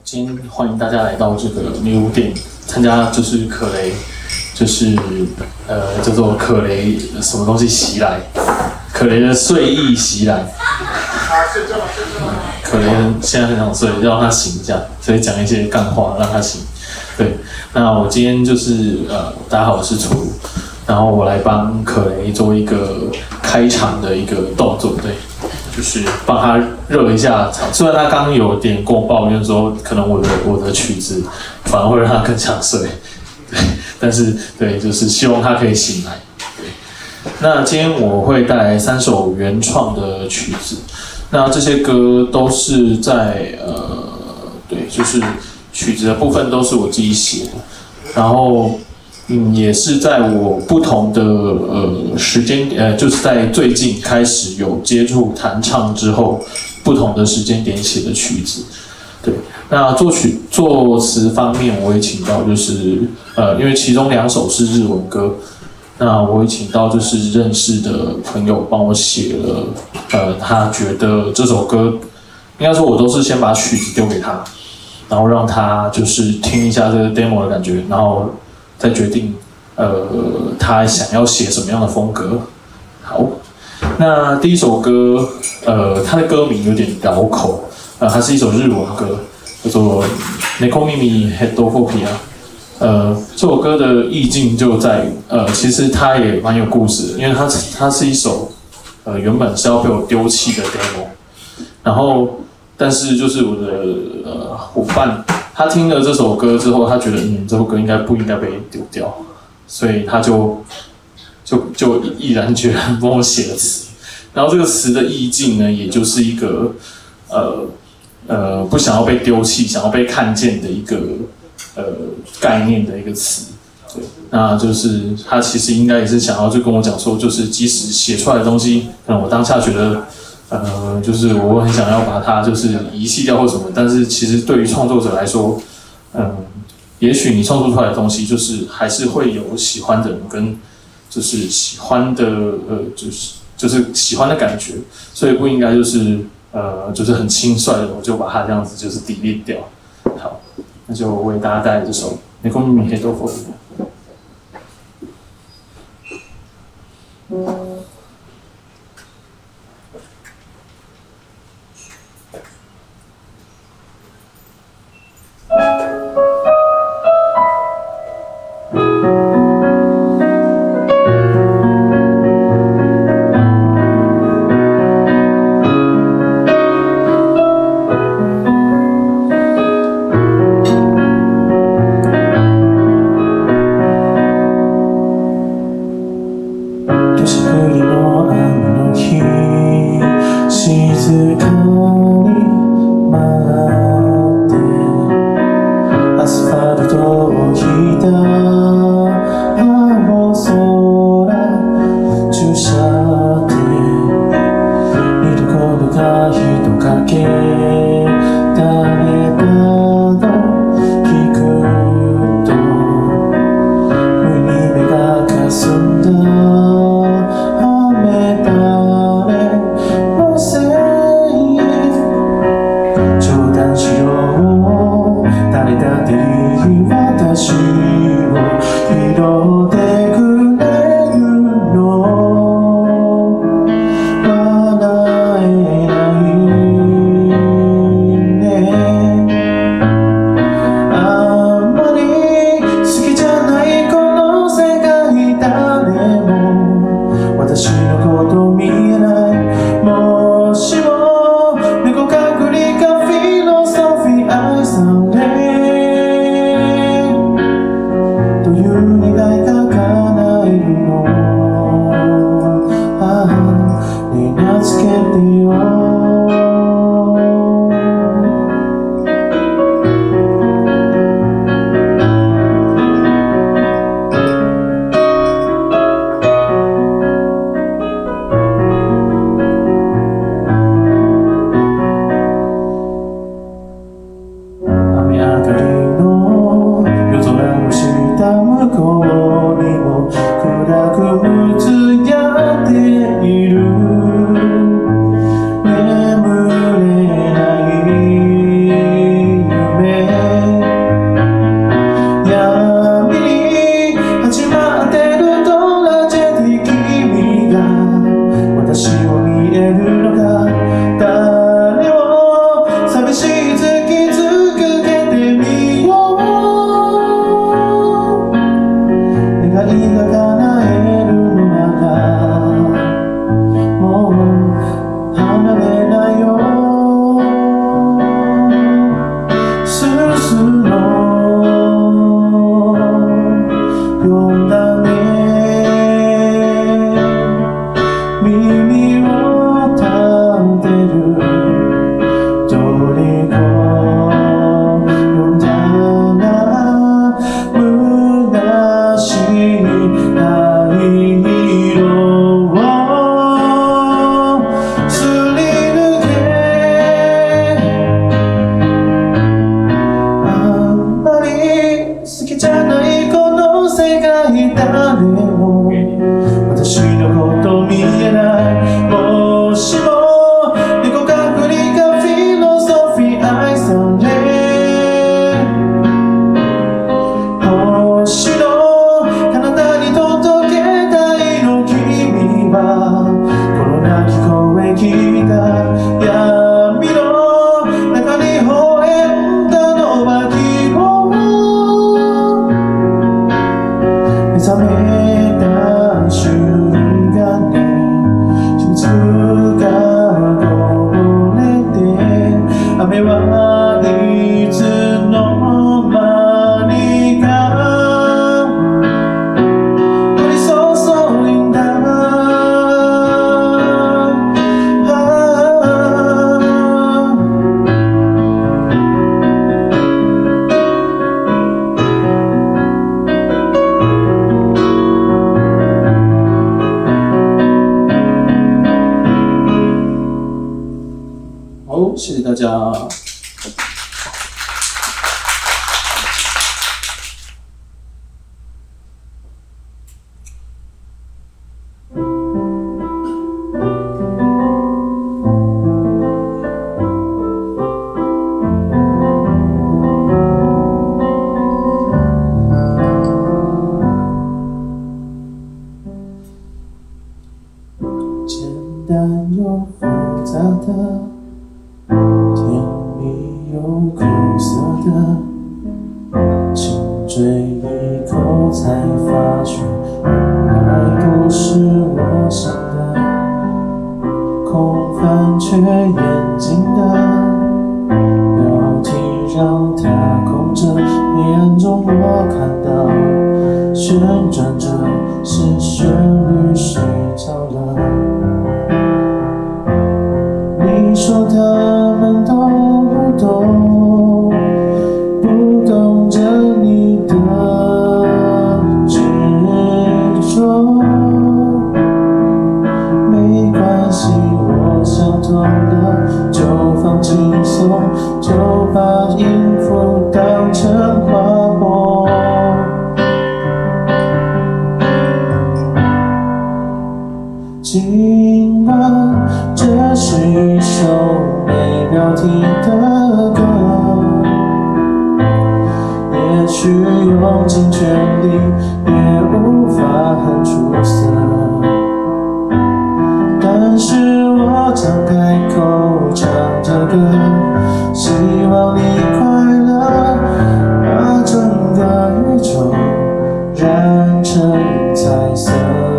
今天欢迎大家来到这个女巫店，参加就是可雷，就是叫做可雷什么东西袭来，可雷的睡意袭来。可雷现在很想睡，要让他醒一下，所以讲一些干话让他醒。对，那我今天就是大家好，我是楚如，然后我来帮可雷做一个开场的一个动作，对。就是帮他热一下场，虽然他刚刚有点跟我抱怨说，可能我的曲子反而会让他更想睡，对，但是对，就是希望他可以醒来。对，那今天我会带来3首原创的曲子，那这些歌都是在对，就是曲子的部分都是我自己写的，然后。也是在我不同的时间就是在最近开始有接触弹唱之后，不同的时间点写的曲子。对，那作词方面，我也请到就是因为其中2首是日文歌，那我也请到就是认识的朋友帮我写了，他觉得这首歌，应该说我都是先把曲子丢给他，然后让他就是听一下这个 demo 的感觉，然后。再决定，他想要写什么样的风格。好，那第一首歌，它的歌名有点绕口，它是一首日文歌，叫做《Nekomimi Headphobia》。这首歌的意境就在，其实它也蛮有故事的，因为它是一首，原本是要被我丢弃的 demo， 然后，但是就是我的伙伴。他听了这首歌之后，他觉得这首歌不应该被丢掉，所以他就毅然决然帮我写了词。然后这个词的意境呢，也就是一个不想要被丢弃，想要被看见的一个概念的一个词。对，那就是他其实应该也是想要就跟我讲说，就是即使写出来的东西，可能我当下觉得。就是我很想要把它就是遗弃掉或什么，但是其实对于创作者来说，也许你创作出来的东西就是还是会有喜欢的人跟就是喜欢的就是喜欢的感觉，所以不应该就是很轻率的我就把它这样子就是 delete 掉。好，那就为大家带来这首《Nekomimi Headphobia》。 家。 简单又复杂的，甜蜜又苦涩的，轻追一口才发觉，原来不是我想的，空翻却严谨的标题让它空着，黑暗中我看到旋转着，是旋律睡着了。你说他们都不懂，不懂着你的执着，没关系，我想通了，就放轻松，就把音符当成花火。尽管这是一首没标题的歌，也许用尽全力也无法很出色，但是我常开口唱着歌，希望你快乐，把整个宇宙染成彩色。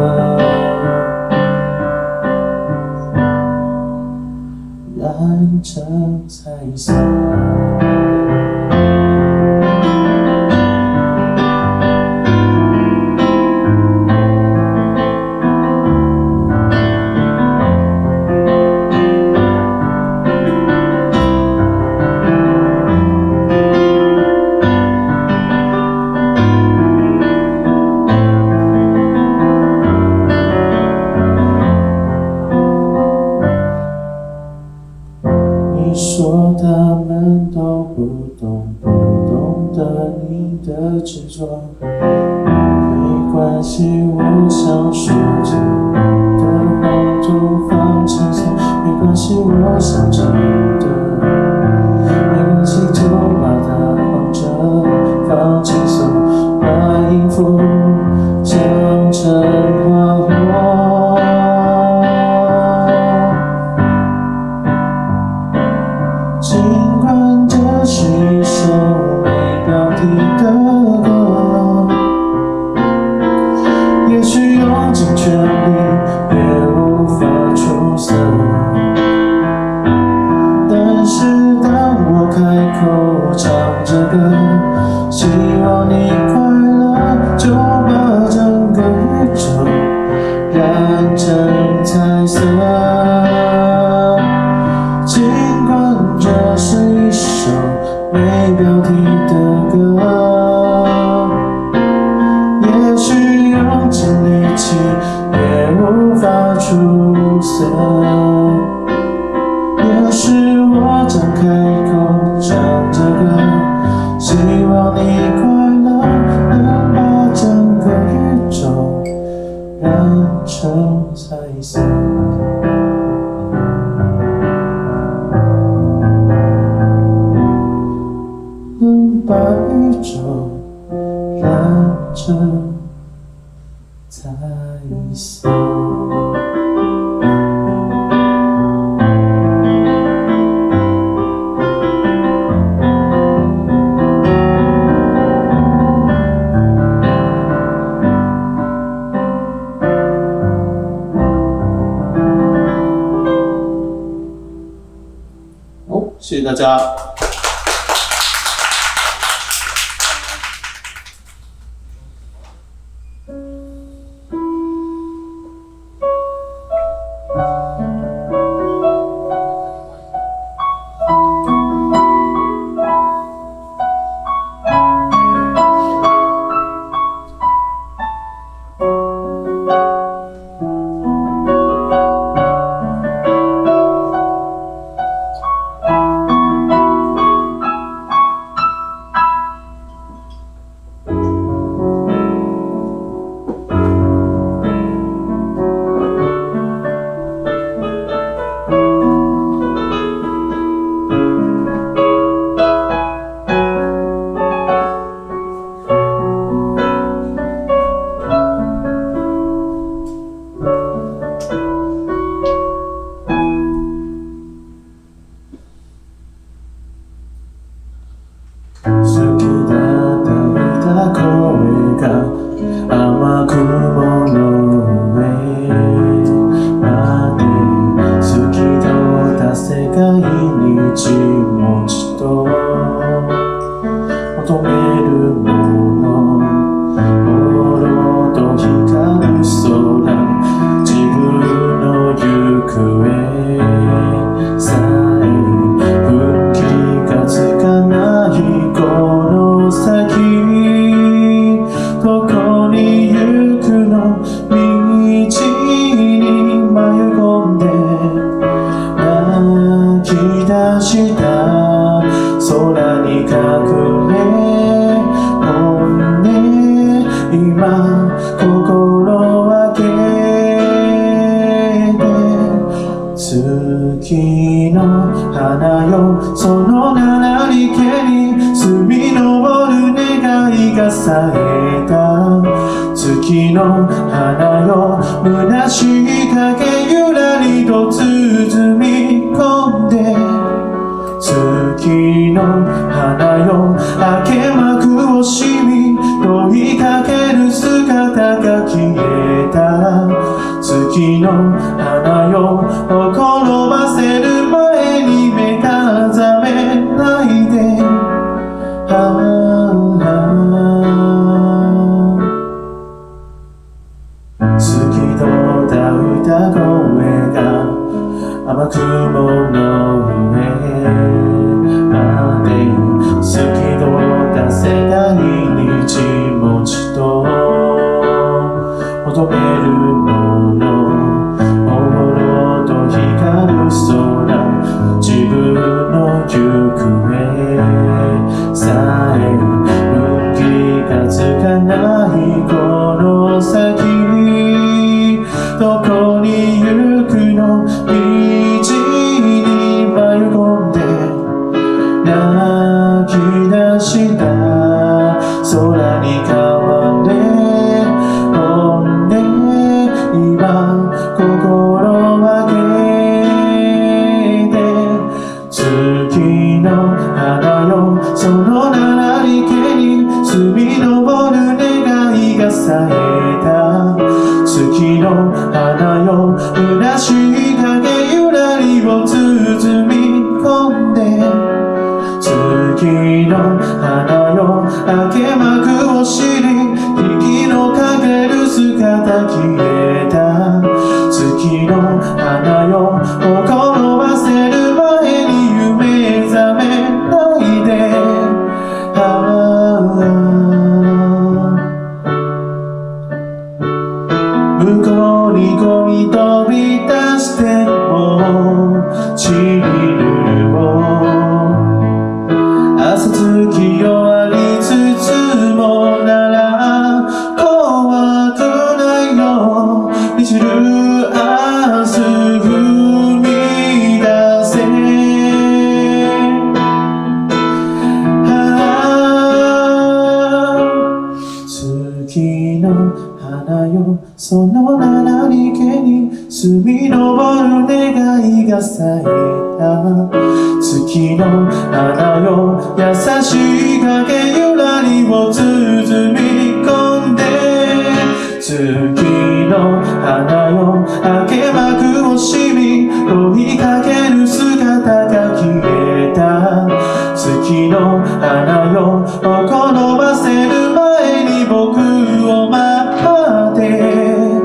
染成彩色。你说他们都不懂，不懂得你的执着，没关系，我想说着你的话就放轻松，没关系，我想着你的，没关系，就把它放着，放轻松，把音符讲成花火。尽管这是一首没标题的歌，也许用尽全力也无法出色，但是当我开口唱着歌，希望你快乐，就把整个宇宙染成彩色。尽管这是一首没标题的歌，也许用尽力气也无法出色，也是我张开口唱着歌，希望你快乐，能把整个宇宙染成彩色。能把宇宙染成彩色。 好，谢谢大家。 がさえた月の花よ虚しい影ゆらりと包み込んで月の花よ明けまく惜しみ問いかける姿が消えた月の花よ転ばせる前に目が覚めないで透き通った歌声が甘く雲の上まで透き通った世界に一文字と求めるものおろろと光る空自分の行方さえ分岐がつかないこの先どこに行くの道に迷い込んで泣き出した空に変われほんで今心分けて月の花よそのなりけに澄み昇る願いがさえた月の花よ虚しい影ゆらりを包み込んで月の花よ明けまく惜しみ息のかける姿消えた月の花よ転ばせる前に夢覚めないで向こうにこぎ飛び出してもちりぬを朝月弱りつつもなら怖くないよ満ちる明日踏み出せ月の花よそのなりけに澄み昇る願いがさえた月の花よ優しい影ゆらりを包み込んで月の花よ明けまく惜しみ問いかける姿が消えた月の花よ転ばせる前に僕を待って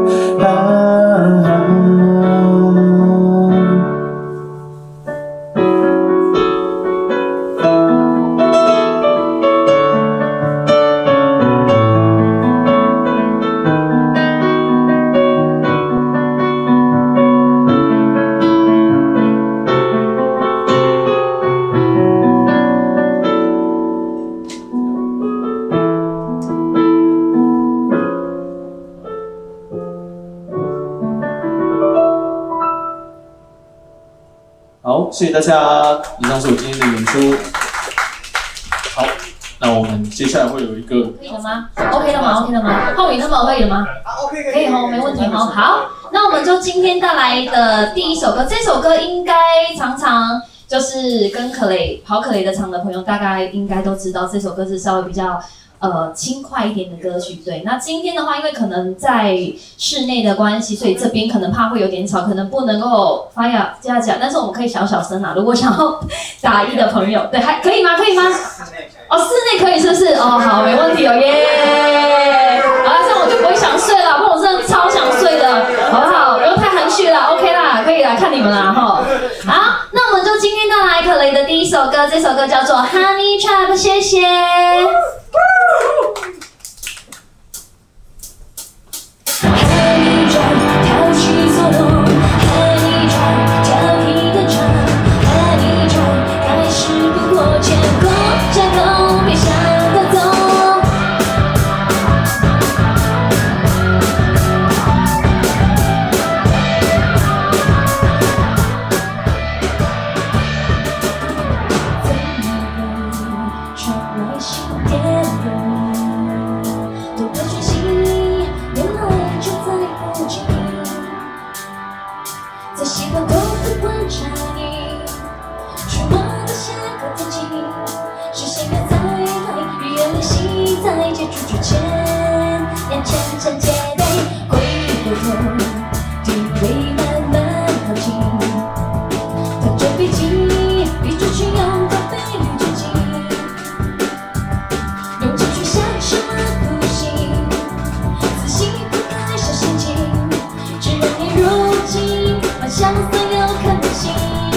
好，谢谢大家。以上是我今天的演出。好，那我们接下来会有一个可以了吗 ？OK 了吗 ？OK 了吗？浩宇他们可以了吗？ 好 OK 可以吼，没问题吼。好，那我们就今天带来的第一首歌，这首歌应该常常就是跟跑可雷的场的朋友大概应该都知道，这首歌是稍微比较轻快一点的歌曲。对，那今天的话，因为可能在室内的关系，所以这边可能怕会有点吵，可能不能够发芽加讲，但是我们可以小小声啊。如果想要打一的朋友，对，还可以吗？可以吗？哦，室内可以是不是？哦，好，没问题哦，耶！好了，这样我就不会想睡了，不然我真的超想睡的，好不好？不用太含蓄啦 ，OK 啦，可以啦，看你们啦，哈。好，那我们就今天带来可雷的第一首歌，这首歌叫做《Honey Trap》，谢谢。Honey Trap， 跳起左右 ，Honey Trap， 调皮的唱 ，Honey Trap， 开始不过前过这口，别想得走。在你的窗外心电。 出去前，眼前成结对，回过头，体会慢慢靠近，拖着笔记，笔直去用高飞离至近，用情绪享受呼吸，仔细铺开小心情，只让你如今幻想所有可能性。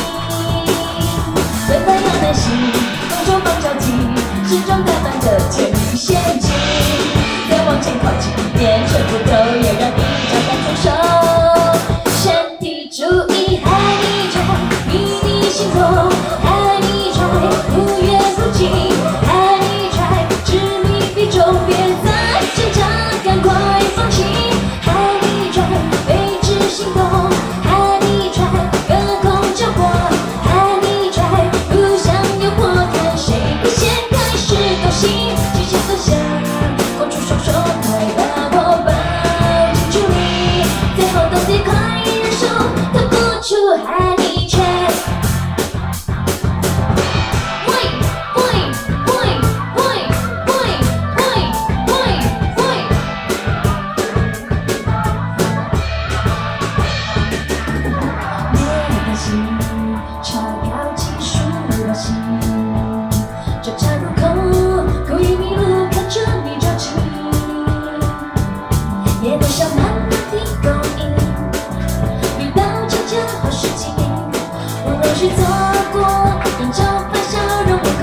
原来要耐心，用手帮交替，始终打扮的甜蜜陷阱，再往前靠近一点，全部都要让你找到出手。身体注意，爱你拽，秘密行动，爱你拽，不远不近，爱你拽，执迷必中，别再挣扎，赶快放弃，爱你拽，为之心动，爱你拽，隔空交火，爱你拽，不想诱惑，看谁不先开始动心，极限分享，空出双手，快把我抱进处理，最后到底快忍受，逃不出爱你拽。超高技术的心，这岔路口故意迷路，看着你着急，也不想慢慢地勾引，遇到吵架好时机，不容许错过，眼角发笑容不够，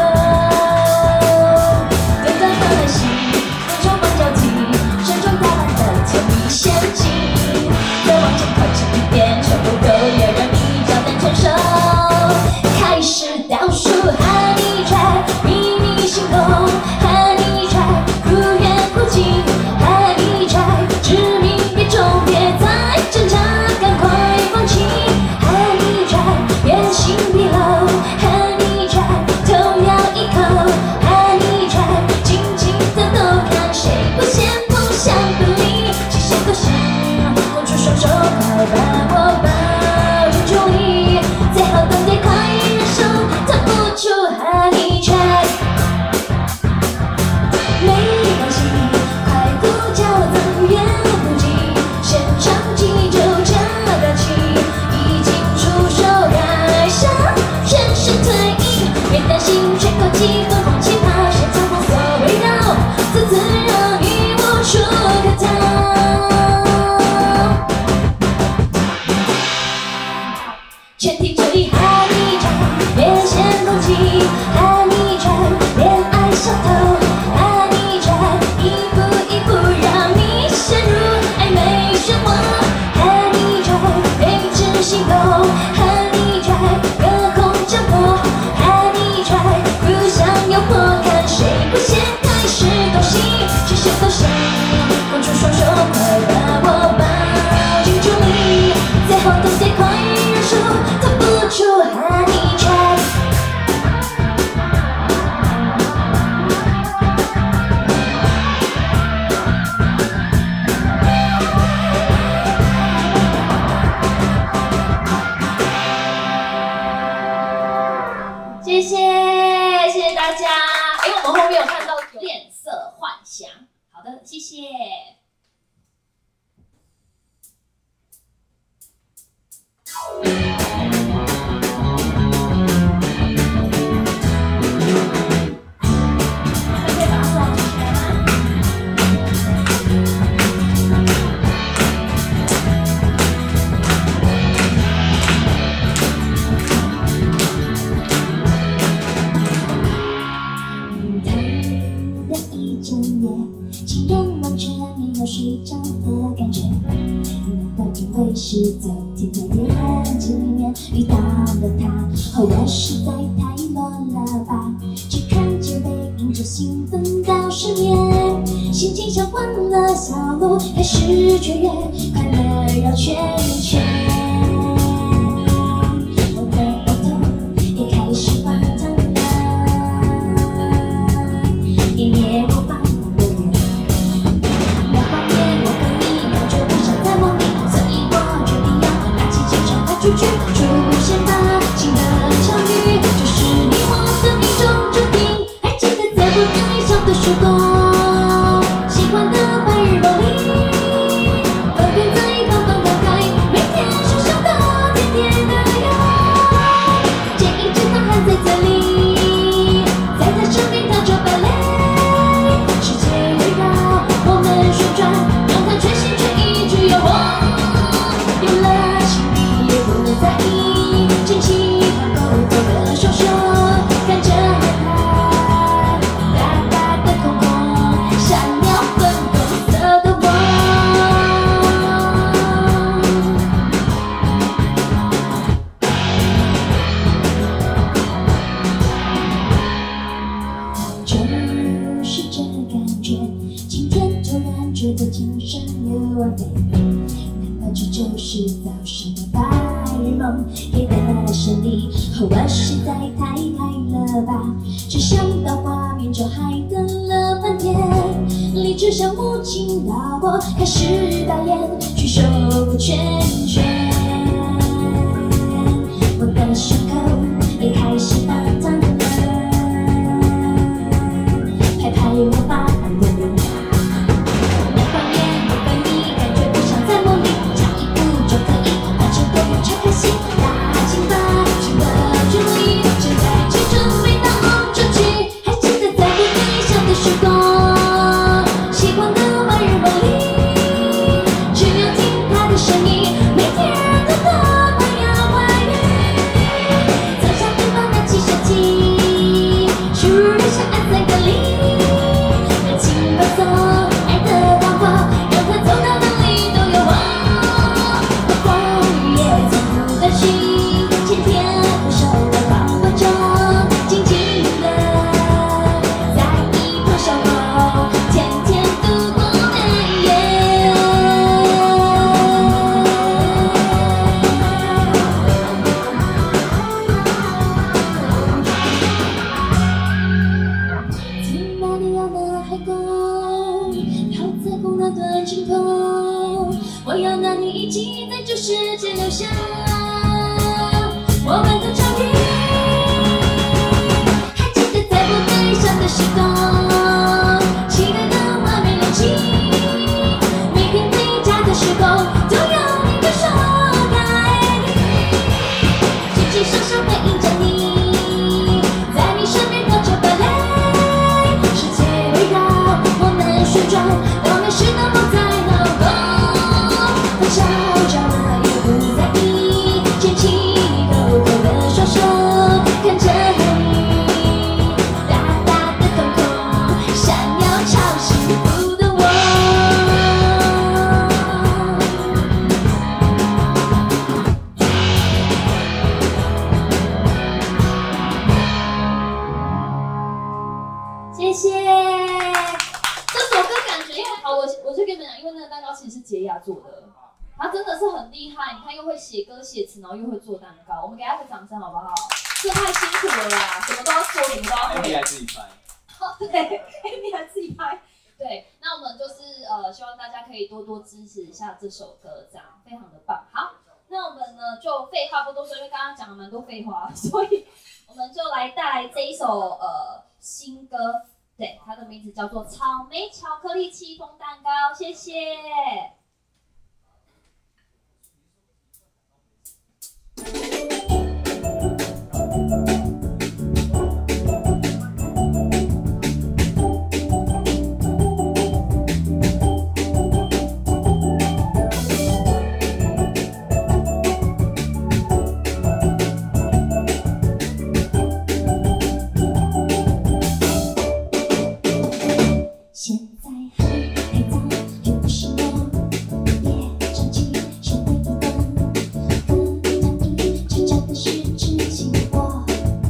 等待放耐心，用手帮交替，慎重打扮的甜蜜陷阱，再往前靠近一点，全部都要让你照单全收。开始倒数，和你拽，秘密行动，和你拽，忽远忽近，和你拽，致命别中，别再挣扎，赶快放弃，和你拽，原形毕露，和你拽，头咬一口，和你拽，紧紧的都看谁不先不想不离，极限多想，握住双手，快把我抱进处理，最后都得快忍受，逃不出和你拽。没关系，快呼叫怎远不及，现场记就这个气，已经出手该上，全身退役，别担心吹口气，东风起跑，现场风所围绕，自自让你无处可逃。全体注意，和你拽，别先攻击，和你拽，恋爱小偷，和你拽，一步一步让你陷入暧昧漩涡，和你拽，为之心动，和你拽，隔空交火，和你拽，不想诱惑，看谁不先开始动心，极限都想，空出双手，快把我抱进处理，最后都得快忍受，逃不出和你拽。谢谢，谢谢大家。我们后面有看到有脸色幻想。好的，谢谢。情人望着没有睡着的感觉，难道因为是昨天在眼睛里面遇到了他？后来实在太乱了吧？只看着背影就兴奋到失眠，心情像换了小路，开始雀跃，快乐绕圈圈。我的额头也开始发烫了，一夜无法。出去，出现吧，新的巧遇，这是你我的命中注定。还记得在不远理想的时光。 完飞。难道这就是早上的白日梦？黑的胜利，我实在太嗨了吧！只想到画面就嗨瞪了半天，理智上无情到我开始白眼，去手不全全。我的伤口也开始发烫了，拍拍我发烫的脸。那画面不分你，感觉不像在梦里，差一步就可以完成多么超开心。大请把请的注意，正在去准备当红主曲，还记得在不对象的时光，喜欢的白日梦里，只要听他的声音，每天都多快要怀孕。走向对方拿起手机，输入人生按3个0，热情放松，爱的广播，让他走到哪里都有我。不光也从不担心，前天分手的狂欢中，静静的在一旁守候，甜甜度过每夜。从马里亚纳海沟，泡在红那段尽头，我要拿你一起在这世界留下我们的照片。还记得在不对象的时光，期待的画面连起，每天回家的时候都有你的手爱你，举起双手回应着你，在你身边跳着芭蕾，世界围绕我们旋转，我们是那么在脑后，我悄悄的也不在意，牵起你厚厚的双手，看着你大大的瞳孔，闪耀超幸福的我。谢谢。这首歌感觉，因为好，我就跟你们讲，因为那个蛋糕其实是洁雅做的，他真的是很厉害。你看，又会写歌写词，然后又会做蛋糕，我们给他个掌声好不好？这太辛苦了啦，什么都要做，什么都要会。 Amy 还自己拍。 对，Amy 还自己拍。对，那我们就是希望大家可以多多支持一下这首歌，这样非常的棒。好，那我们呢就废话不多说，因为刚刚讲了蛮多废话，所以我们就来带来这一首新歌。对，它的名字叫做草莓巧克力戚风蛋糕，谢谢。现在还早，又不是我，别着急，先回忆的，更加一悄悄的是痴情我。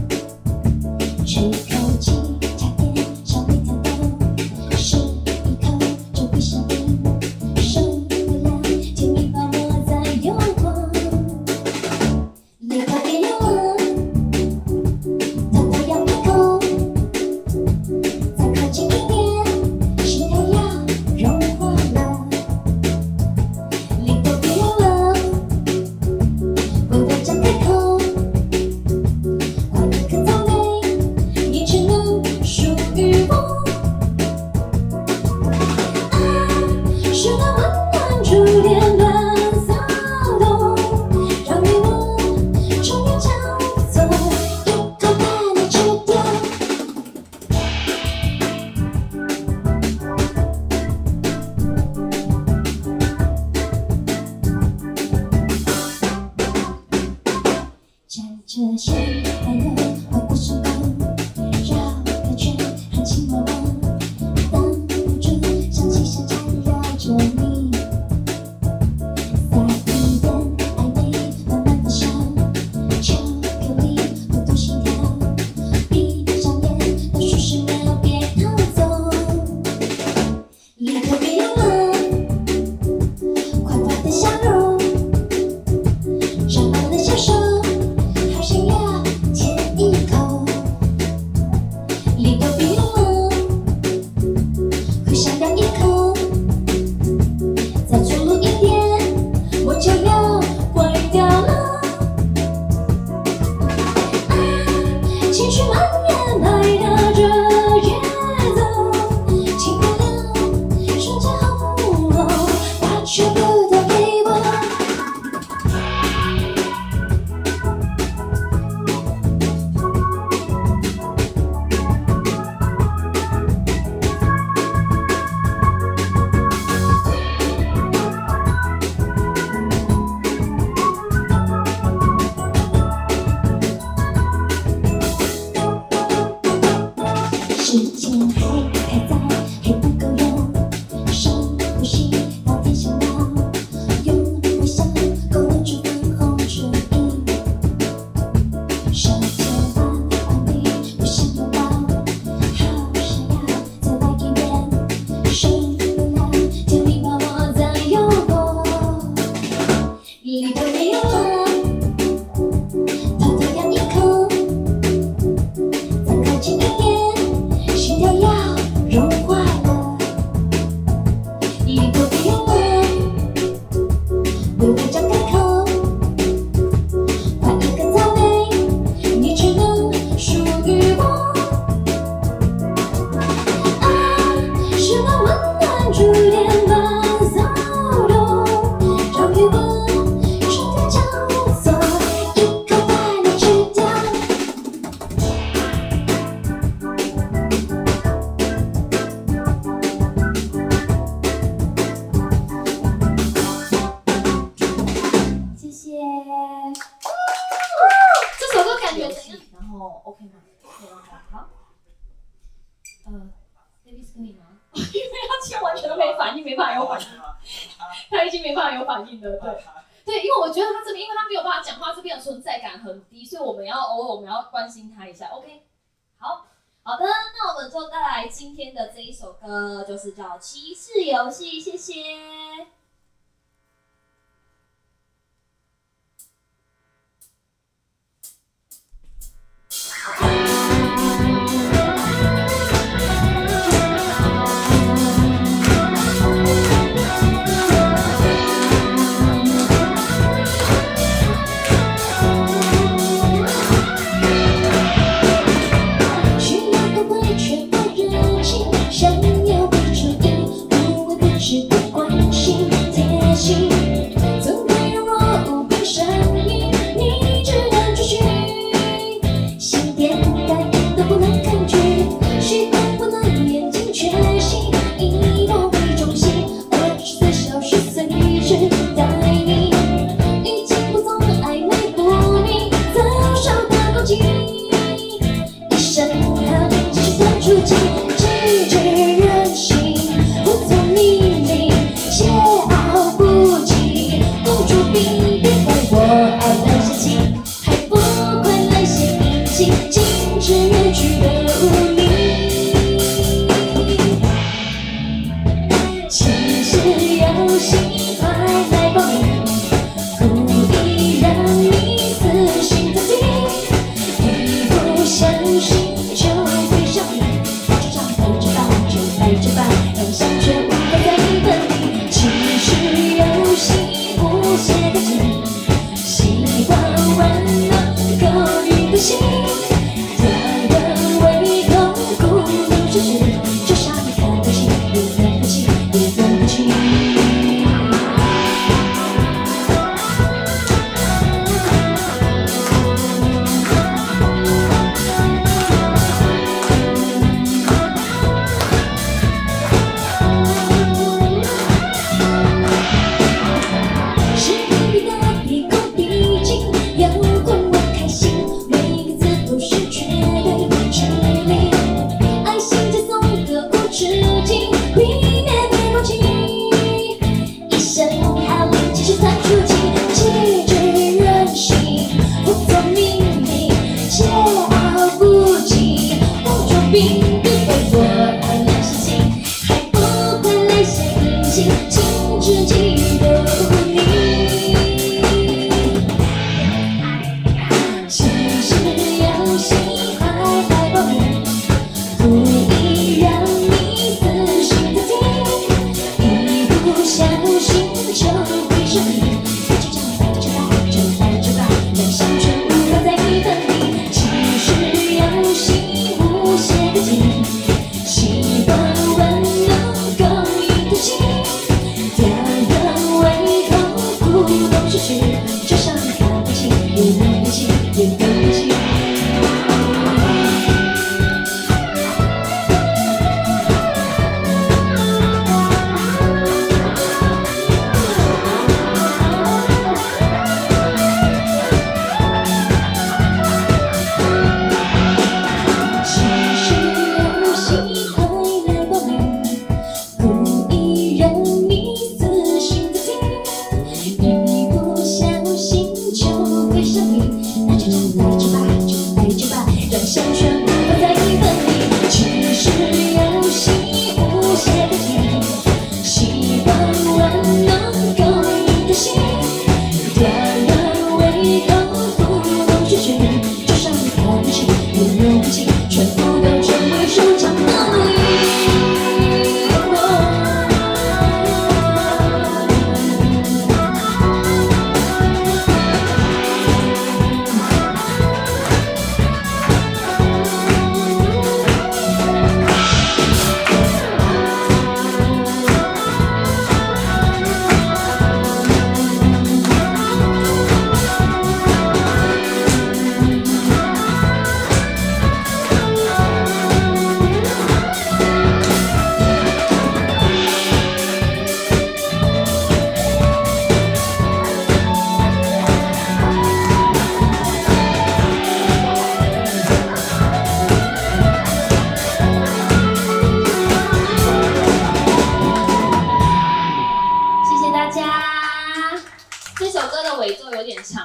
Davis 可以吗？因为他签完全都没反应，没办法有反应，他已经没办法有反应了。对，因为我觉得他这边，因为他没有办法讲话，这边的存在感很低，所以我们要偶尔关心他一下。OK， 好的，那我们就带来今天的这一首歌，就是叫《骑士游戏》，谢谢。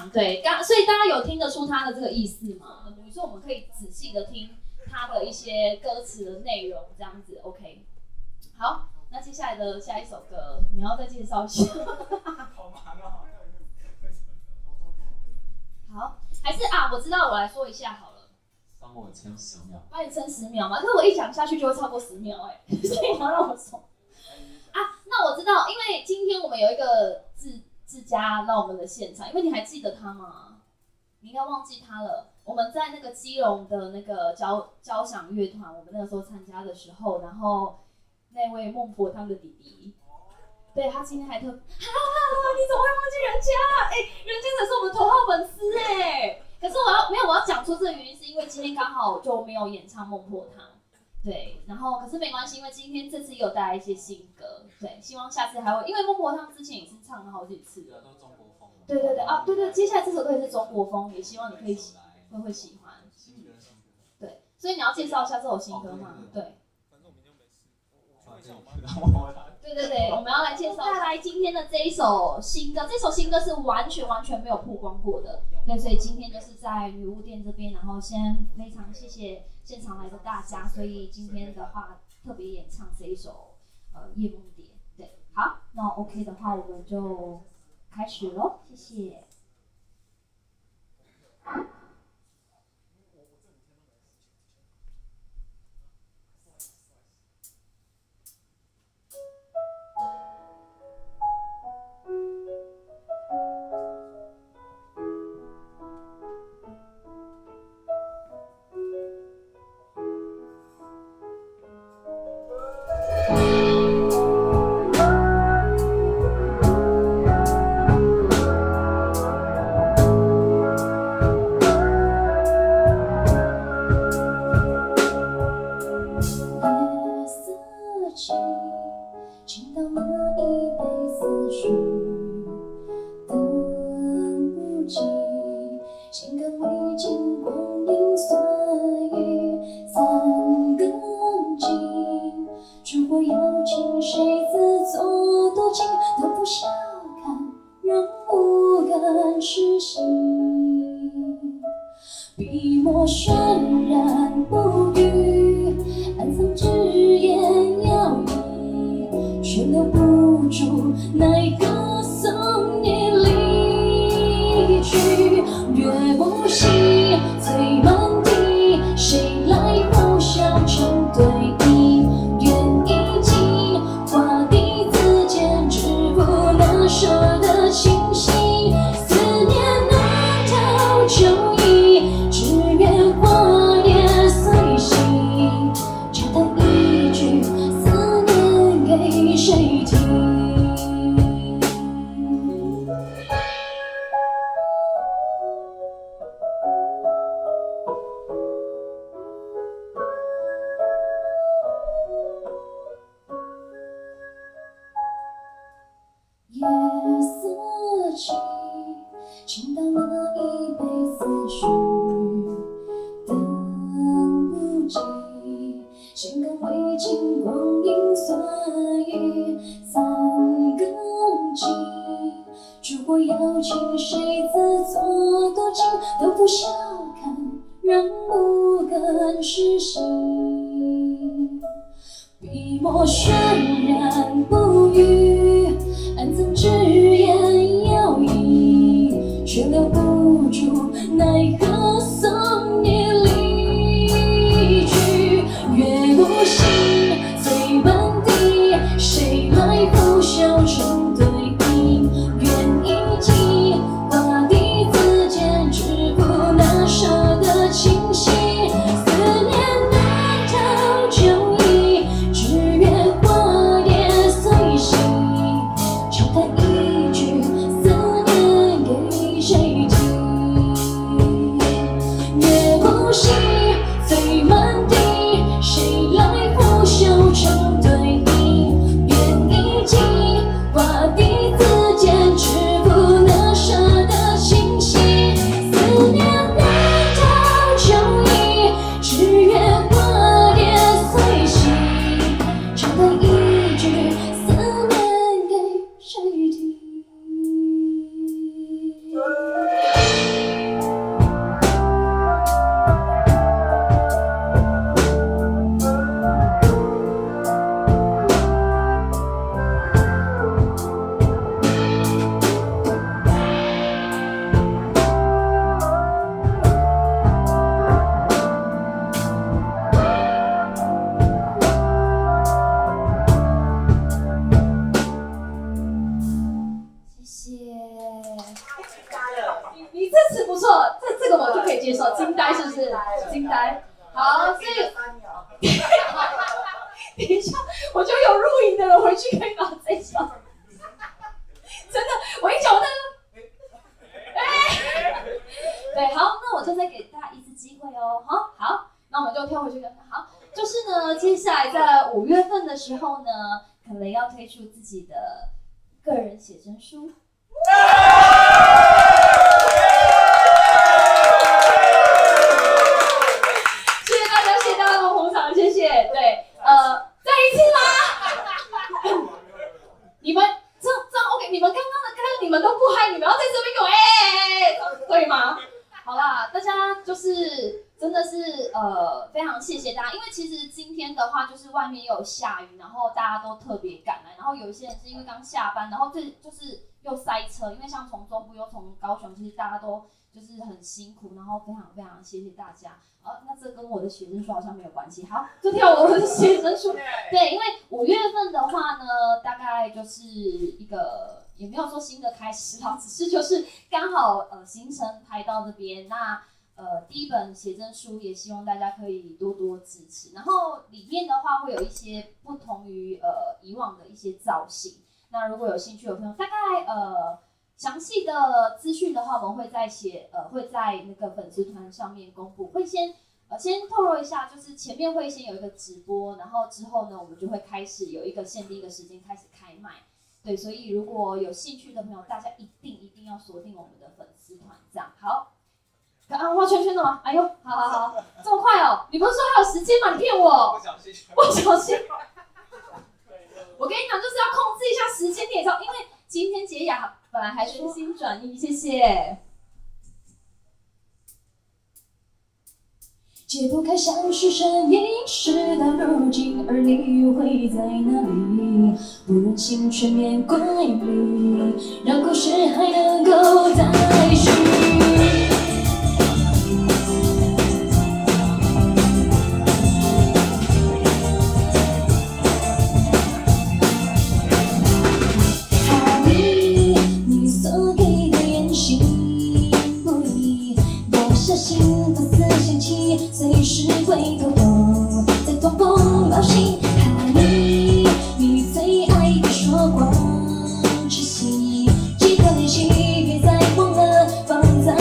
对，所以大家有听得出他的这个意思吗？母语，所以我们可以仔细的听他的一些歌词的内容，这样子 OK。好，那接下来的下一首歌，你要再介绍一下。 好忙啊！ 好，还是啊，我知道，我来说一下好了。 帮我撑10秒。 帮你撑10秒嘛？可是我一讲下去就会超过10秒哎、欸，所以你要让我说。啊，那我知道，因为今天我们有一个志佳到我们的现场，因为你还记得他吗？你应该忘记他了。我们在那个基隆的那个交响乐团，我们那个时候参加的时候，然后那位孟婆汤的弟弟，对他今天还你怎么会忘记人家？哎、人家才是我们头号粉丝哎。可是我要讲出这个原因，是因为今天刚好就没有演唱孟婆汤。对，然后可是没关系，因为今天这次也有带来一些新歌，对，希望下次还会，因为孟婆汤之前也是唱了好几次了， 都中国风。 对啊，对，接下来这首歌也是中国风，也希望你可以会喜欢。对，所以你要介绍一下这首新歌嘛？对。对，我们要来介绍带来今天的这一首新歌，这首新歌是完全没有曝光过的，对，所以今天就是在女巫店这边，然后先非常谢谢现场来的大家，所以今天的话特别演唱这一首夜梦蝶，对，好，那 OK 的话我们就开始咯，谢谢。 思念难逃旧忆，只愿花蝶随等一下，我就有录影的人回去可以把这一首，真的，我一讲我那个，对，好，那我就再给大家一次机会哦，好，那我们就跳回去跟好，就是呢，接下来在5月份的时候呢，可能要推出自己的个人写真书。谢谢大家的捧场，谢谢。对，再一次吗？你们这样 OK？ 你们刚刚的歌你们都不嗨，你们要在这边给我对吗？好啦，大家就是真的是非常谢谢大家，因为其实今天的话就是外面又有下雨，然后大家都特别赶来，然后有一些人是因为刚下班，然后就是又塞车，因为像从中部又从高雄，其实大家都就是很辛苦，然后非常非常谢谢大家。那这跟我的写真书好像没有关系，好，就跳我的写真书。对，因为5月份的话呢，大概就是一个也没有说新的开始啦，只是就是刚好行程排到这边，那第一本写真书也希望大家可以多多支持，然后里面的话会有一些不同于以往的一些造型。那如果有兴趣的朋友，大概详细的资讯的话，我们会在会在那个粉丝团上面公布，会先透露一下，就是前面会先有一个直播，然后之后呢，我们就会开始有一个限定的时间开始开卖。对，所以如果有兴趣的朋友，大家一定要锁定我们的粉丝团，这样好。画圈圈的吗？哎呦，好，这么快哦！你不是说还有时间吗？你骗我！不小心。我跟你讲，就是要控制一下时间，你也知道，因为今天洁雅本来还身心转意，谢谢。 解不开像是身影，事到如今，而你又会在哪里？不忍心全面归离，让故事还能够再续。你所给的言行不一，我小心把思想起，随时会偷偷在东风冒醒。你最爱的说光之息，几颗练习别再忘了放在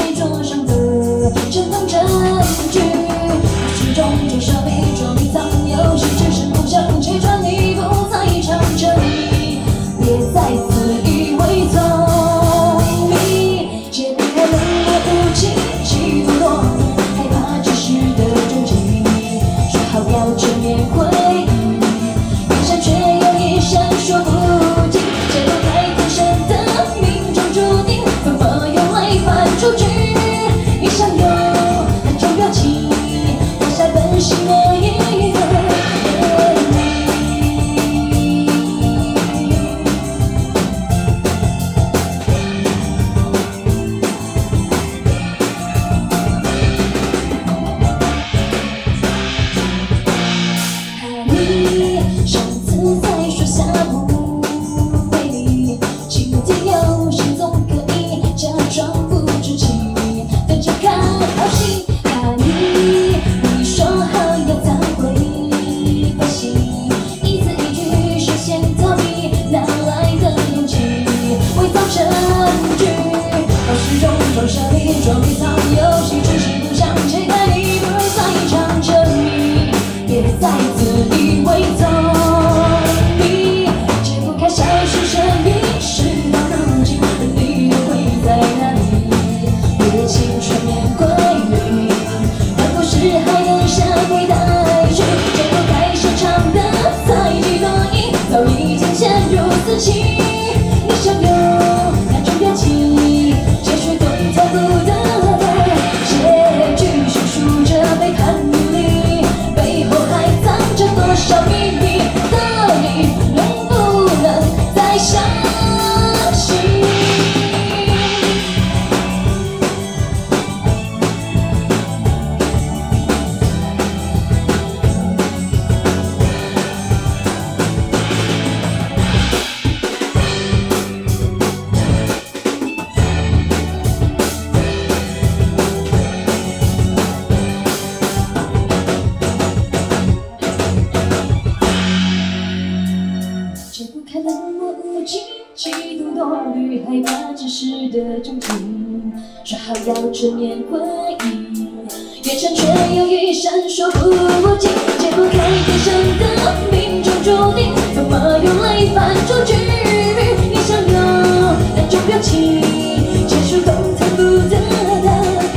开冷漠无情，企图多虑，害怕真实的终极，说好要正面回忆，越唱却又一闪烁不尽，解不开天生的命中注定，怎么用泪翻出句？你想要那种表情，结束后参不得的。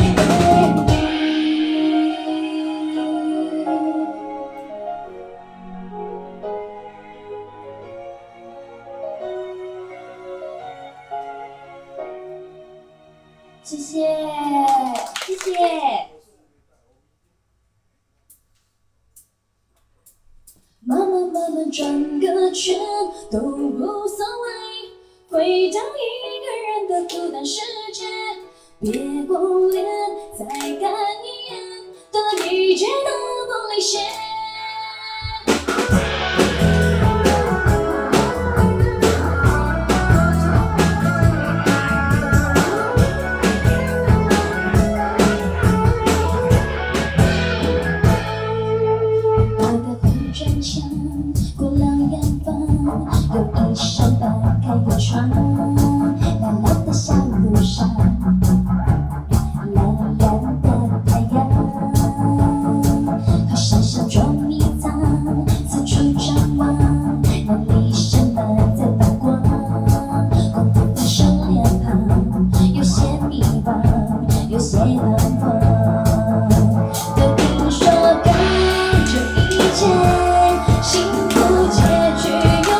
谢谢，谢谢。慢慢转个圈都无所谓，回到一个人的孤单世界，别光脸，再看一眼，得一切的玻璃鞋。有一扇打开的窗，蓝蓝的小路上，蓝蓝的太阳，好像小捉迷藏，四处张望，那里什么在发光？光头的瘦脸庞，有些迷茫，有些彷徨。都听说感觉一切幸福结局。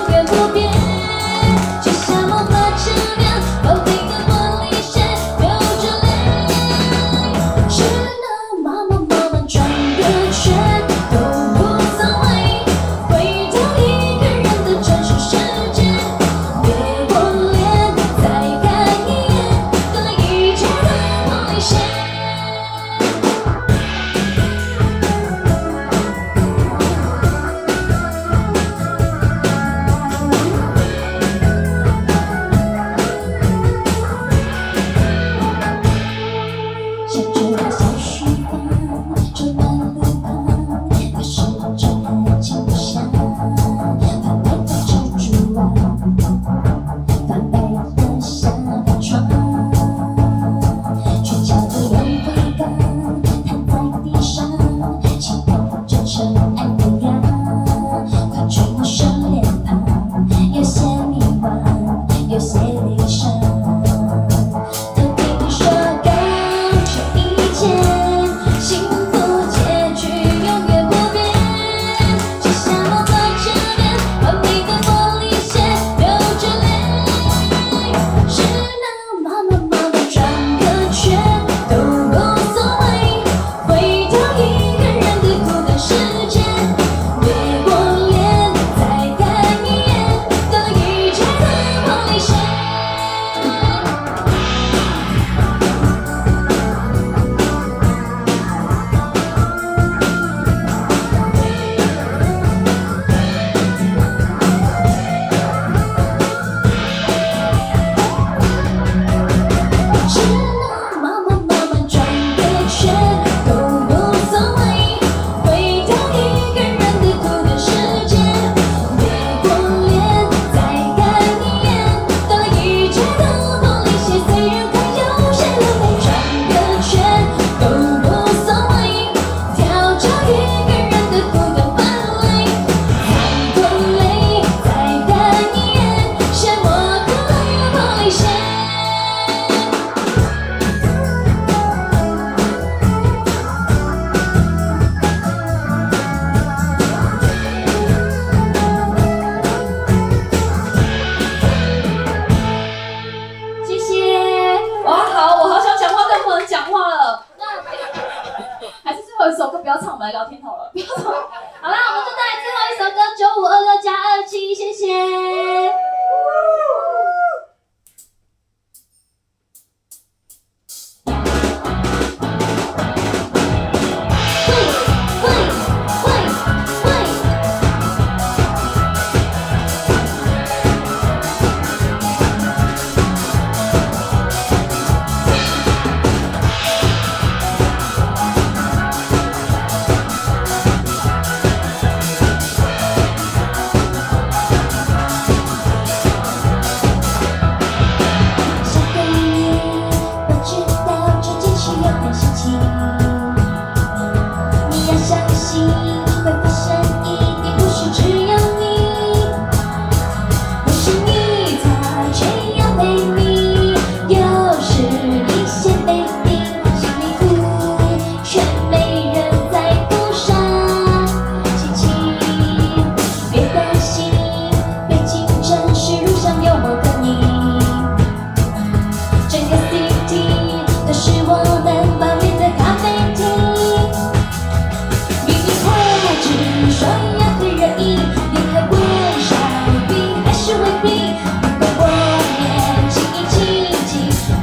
不要唱，我们来聊天好了。好啦，我们就带来最后一首歌，9526+27，谢谢。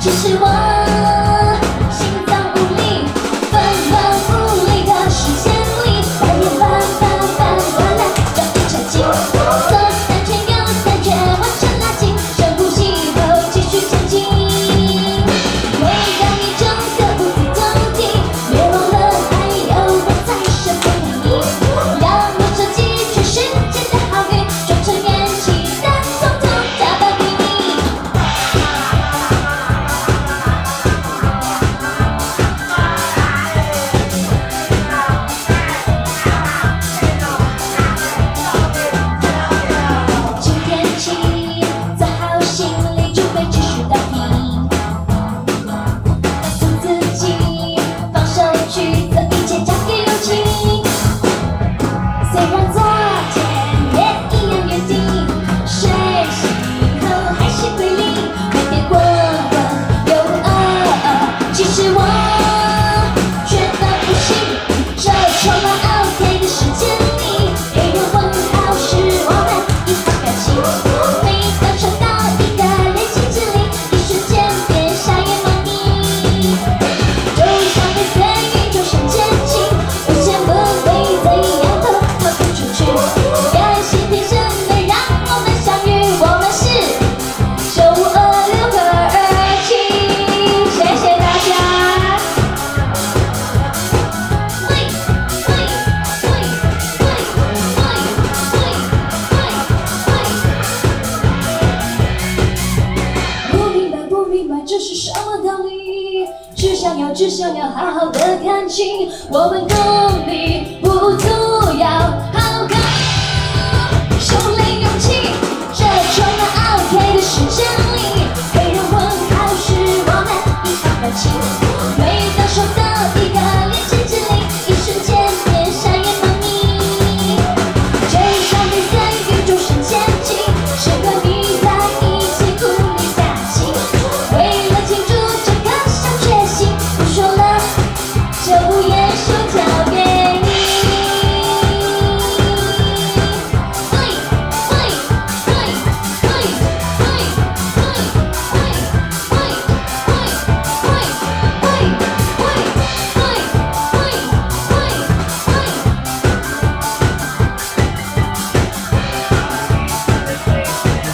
只是我心脏无力，纷乱无力的时间里，白眼翻过来，让一场景，左三圈右三圈，完成拉近，深呼吸后继续前进，会让你整个无地动地，别忘了还有我在身边陪你，让我收集全世界的好运，装成元气弹，统统打包给你。今天起，做好心理准备，继续打拼，告诉自己，放手去做一切，交给勇气。虽然昨天也一样约定，睡醒后还是归零，每天浑浑又其实我觉得不行，这充满傲天的世界里，黑人问号是我们一发表情，每当收到一个连心之力，一瞬间变傻眼盲你，就像被随运就上前进，无限不会怎样都逃不出去，感谢天生的让我们相遇，我们是9526和27，谢谢大家。不明白这是什么道理，只想要好好的感情，我们共比不足要好高，手里勇气，这充满傲天的世界里，黑人问号是我们一发表情，每当收到一个连线指令，一瞬间变傻眼盲你，就像被随运就上前进，是和你在一起鼓励感情，为了庆祝这个小确幸，不说了，这部演出交给你。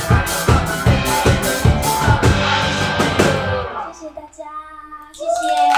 谢谢大家，谢谢。